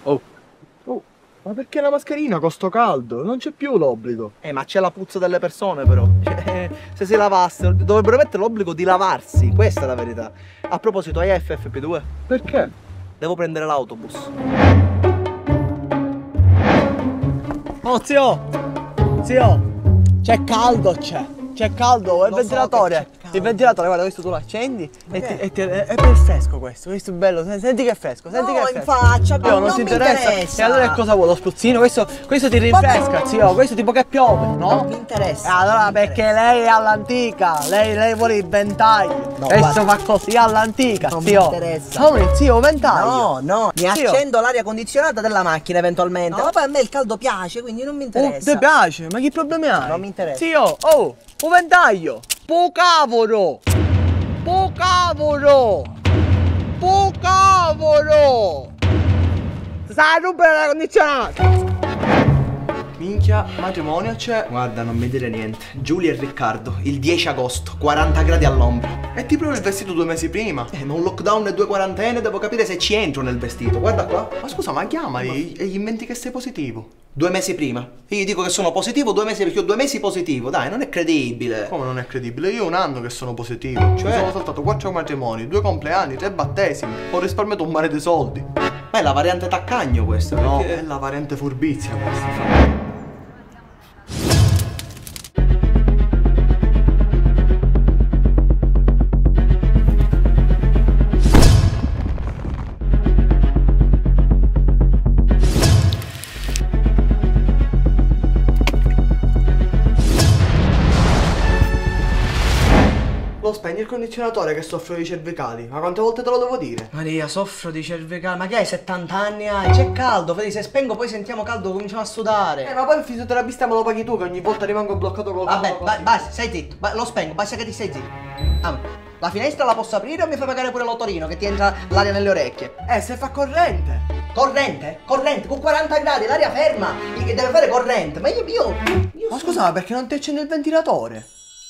Oh, Oh, ma perché la mascherina con sto caldo? Non c'è più l'obbligo. ma c'è la puzza delle persone però. Cioè, se si lavassero, dovrebbero mettere l'obbligo di lavarsi, questa è la verità. A proposito, hai FFP2? Perché? Devo prendere l'autobus. Oh zio, c'è caldo, c'è caldo, è il ventilatore. Il ventilatore, guarda, questo tu lo accendi e è per fresco questo è bello, senti che è fresco, senti che è fresco. in faccia, Io, non ti interessa. E allora che cosa vuoi? Lo spruzzino? Questo ti rinfresca, zio, questo tipo che piove, no? Non mi interessa. E allora non mi perché interessa. lei è all'antica, lei vuole il ventaglio. No, Adesso guarda. fa così all'antica, Non mi zio. interessa. Come, zio, ventaglio? No, mi Zio. accendo l'aria condizionata della macchina eventualmente. No. Ma poi a me il caldo piace, quindi non mi Oh, interessa. ti piace? Ma che problemi hai? Non mi interessa. Zio, oh, un ventaglio! Po cavolo! Po cavolo! Po cavolo! Stai rompere la condizionata! Minchia, matrimonio c'è. Guarda, non mi dire niente. Giulia e Riccardo, il 10 agosto, 40 gradi all'ombra. E ti provi il vestito 2 mesi prima. Ma un lockdown e 2 quarantene, devo capire se ci entro nel vestito. Guarda qua. Ma scusa, ma chiamali e gli inventi che sei positivo. 2 mesi prima. Io gli dico che sono positivo 2 mesi perché ho 2 mesi positivo. Dai, non è credibile. Come non è credibile? Io ho un anno che sono positivo. Cioè? Mi sono saltato 4 matrimoni, 2 compleanni, 3 battesimi. Ho risparmiato un mare di soldi. Ma è la variante taccagno questa, No, perché... è la variante furbizia questa. Lo spegni il condizionatore che soffro di cervicali. Ma quante volte te lo devo dire? Maria, soffro di cervicale. Ma che hai 70 anni? C'è caldo, vedi, se spengo poi sentiamo caldo, cominciamo a sudare. Ma poi il fisioterapista me lo paghi tu che ogni volta rimango bloccato col Vabbè, basta, stai zitto. Lo spengo, basta che ti stai zitto. Ah, la finestra la posso aprire o mi fai pagare pure l'otorino che ti entra l'aria nelle orecchie? se fa corrente. Corrente? Corrente, con 40 gradi, l'aria ferma. Che deve fare corrente. Ma io Ma scusa, ma perché non ti accendi il ventilatore?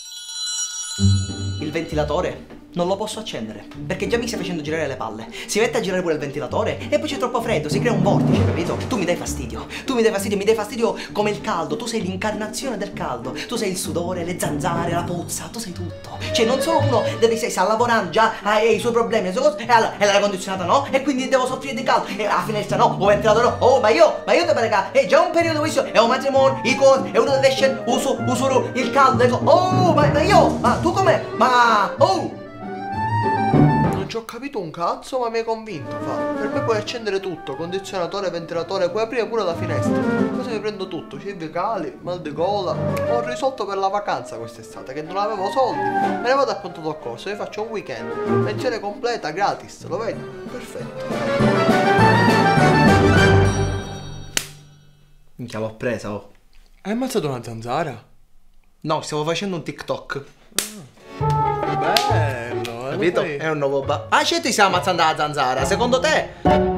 Il ventilatore non lo posso accendere perché già mi stai facendo girare le palle. Si mette a girare pure il ventilatore e poi c'è troppo freddo, si crea un vortice, capito? Tu mi dai fastidio, mi dai fastidio come il caldo. Tu sei l'incarnazione del caldo, tu sei il sudore, le zanzare, la puzza, tu sei tutto. Cioè non solo uno sta lavorando già, ha i suoi problemi, le sue cose, e allora, l'aria condizionata no, e quindi devo soffrire di caldo, e la finestra no, o ventilatore no, oh ma io te pare è già un periodo questo, è un matrimonio, i cose, è uno deve esce, uso il caldo, ecco, oh ma tu com'è? Ma oh! Non ci ho capito un cazzo, ma mi hai convinto, fa. Per me puoi accendere tutto, condizionatore, ventilatore, puoi aprire pure la finestra. Così mi prendo tutto, cervicali, mal di gola. Ho risolto per la vacanza quest'estate, che non avevo soldi. Me ne vado a pronto soccorso, mi faccio un weekend. Pensione completa, gratis, lo vedi? Perfetto. Minchia, l'ho presa, oh. Hai ammazzato una zanzara? No, stavo facendo un TikTok. Bello, Capito? È un nuovo Ah, c'è ti stiamo ammazzando la zanzara, secondo te?